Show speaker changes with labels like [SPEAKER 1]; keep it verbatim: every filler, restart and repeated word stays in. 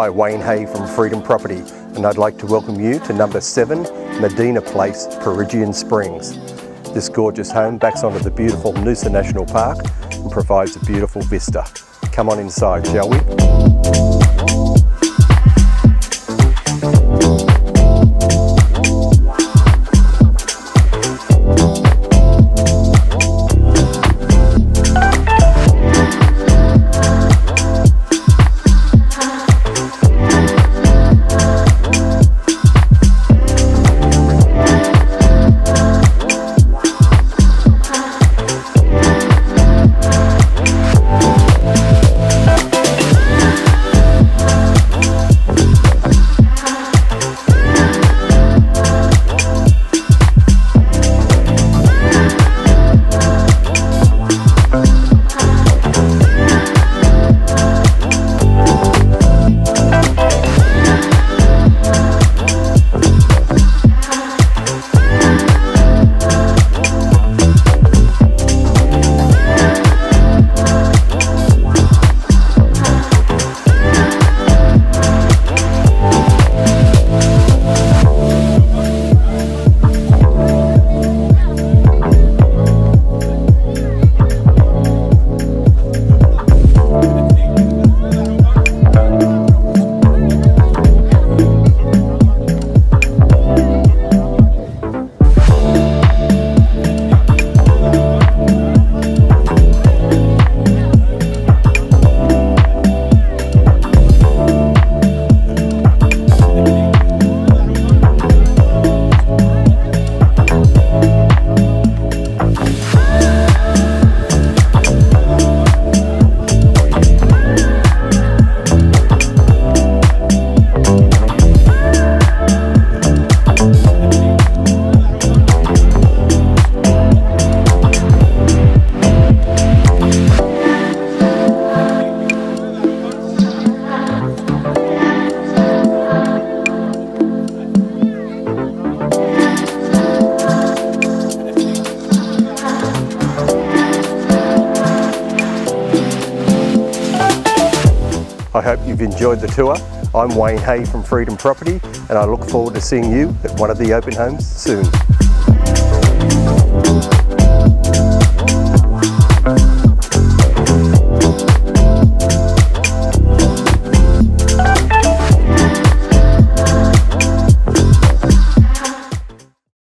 [SPEAKER 1] Hi, Wayne Hay from Freedom Property, and I'd like to welcome you to number seven Medina Place, Peregian Springs. This gorgeous home backs onto the beautiful Noosa National Park and provides a beautiful vista. Come on inside, shall we? I hope you've enjoyed the tour. I'm Wayne Hay from Freedom Property, and I look forward to seeing you at one of the open homes soon.